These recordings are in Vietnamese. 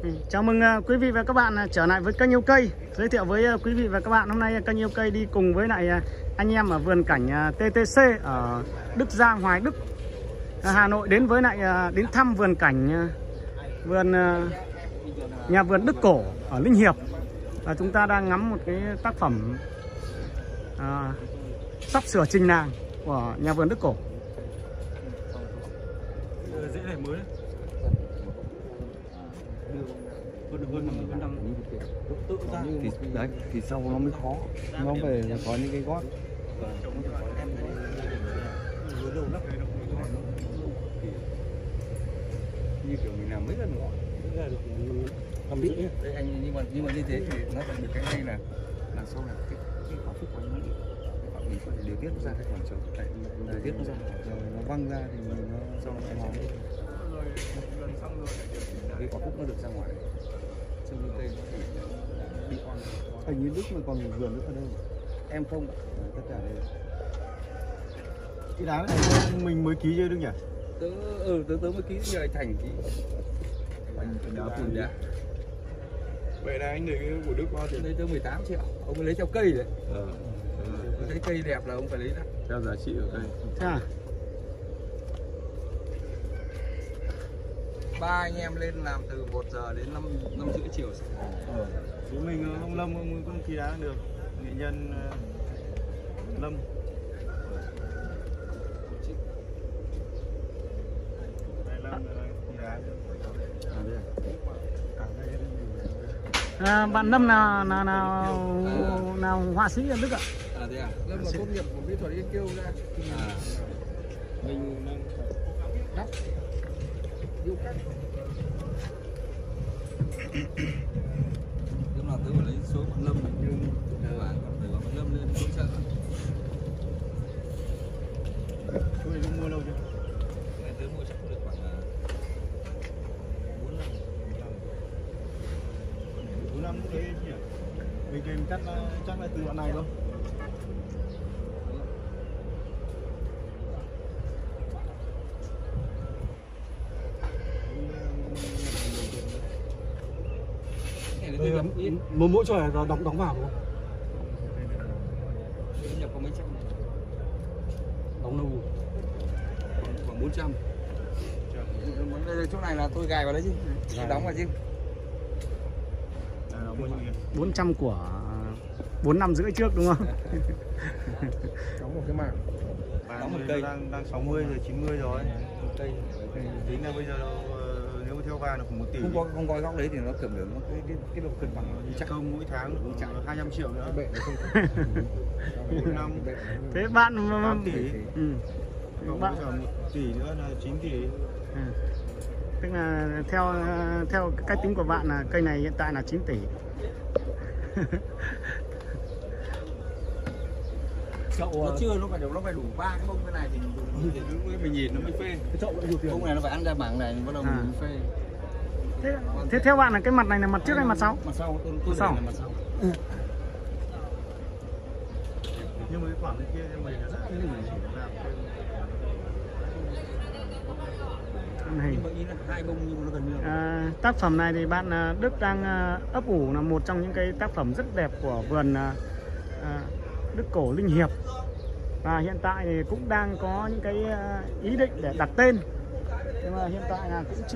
Chào mừng quý vị và các bạn trở lại với kênh Yêu Cây. Giới thiệu với quý vị và các bạn, hôm nay kênh Yêu Cây đi cùng với lại anh em ở vườn cảnh TTC ở Đức Giang, Hoài Đức, Hà Nội đến với lại đến thăm vườn cảnh nhà vườn Đức Cổ ở Linh Hiệp. Và chúng ta đang ngắm một cái tác phẩm sắp sửa trình làng của nhà vườn Đức Cổ. Dễ này mới đấy. Hơn năm tự ra thì đấy thì sau nó mới khó, nó về có những cái gót. Như kiểu mình làm mấy lần ngọn đấy anh, nhưng mà như thế thì nó phải được cái hay là sau này cái quả phúc của nó mình phải điều tiết nó ra cái khoảng trống, điều tiết nó ra rồi nó văng ra thì nó sau nó vào cái quả phúc nó được ra ngoài. Trong cây nó bị on. Hình như Đức mà còn vườn nữa ở đâu? Em không, tất cả đều. cái đá này mình mới ký chưa Đức nhỉ? Tớ mới ký giờ Thành ký. Anh đá phun nhỉ? Vậy là anh lấy cái của Đức bao tiền? Lấy tớ 18 triệu, ông lấy theo cây đấy. Thấy cây đẹp là ông phải lấy đó. Theo giá trị của cây. Thế à? 3 anh em lên làm từ 1 giờ đến 5 rưỡi chiều. Chứ mình ông Lâm ông cũng ký đá được. Nghệ nhân Lâm. Bạn Lâm nào họa sĩ ở Đức ạ? Thế à? Lâm là tốt nghiệp của mỹ thuật Yên Kiêu ra. Mình đắp điêu khắc. Nhưng mà tớ phải lấy số bạn Lâm này, nhưng bạn còn phải gọi bạn Lâm lên hỗ trợ. Tôi không mua lâu chưa? Tớ mua chắc được khoảng 4 năm đấy nhỉ? Mình kèm chắc là từ đoạn này thôi. Mỗi trò này đóng vào không? Nhập có mấy trăm. Đóng đâu? Khoảng 400. Đây chỗ này là tôi gài vào đấy chứ. Đóng vào chứ. 400 của 4 năm rưỡi trước đúng không? Đóng một cái mảng. Đóng một cây đang 60 rồi 90 rồi. Cây. Tính là bây giờ nếu mà theo vàng là khoảng 1 tỷ. Không có góc đấy thì nó cầm được nó cái độ cân bằng nó chắc công mỗi tháng cũng trả 200 triệu nữa. bệ nó không. 4 năm. Thế bạn 8 tỷ. Còn bạn bây giờ 1 tỷ nữa là 9 tỷ. tức là theo cái cách tính của bạn là cây này hiện tại là 9 tỷ. Nó chưa, nó phải đủ 3 cái bông cái này thì mình nhìn nó mới phê. Cái chậu bao nhiêu tiền? Bông này nó phải ăn ra mảng này bắt đầu mình phê. Thế theo bạn là cái mặt này là mặt trước hay mặt sau? Mặt sau, tôi sau. là mặt sau. Nhưng mà cái quả bên kia mình là rất là nhiều Nhưng mà ý là 2 bông nhưng mà nó gần như tác phẩm này thì bạn Đức đang ấp ủ là một trong những cái tác phẩm rất đẹp của vườn Đức Cổ Linh Hiệp, và hiện tại thì cũng đang có những cái ý định để đặt tên, nhưng mà hiện tại là cũng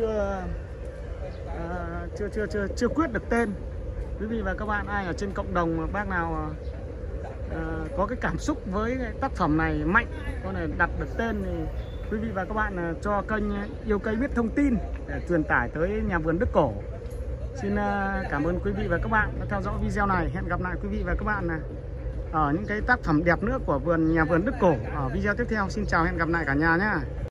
chưa quyết được tên. Quý vị và các bạn ai ở trên cộng đồng bác nào có cái cảm xúc với cái tác phẩm này mạnh, có thể đặt được tên thì quý vị và các bạn cho kênh Yêu Cây biết thông tin để truyền tải tới nhà vườn Đức Cổ. Xin cảm ơn quý vị và các bạn đã theo dõi video này. Hẹn gặp lại quý vị và các bạn ở những cái tác phẩm đẹp nữa của nhà vườn Đức Cổ ở video tiếp theo. Xin chào, hẹn gặp lại cả nhà nhé.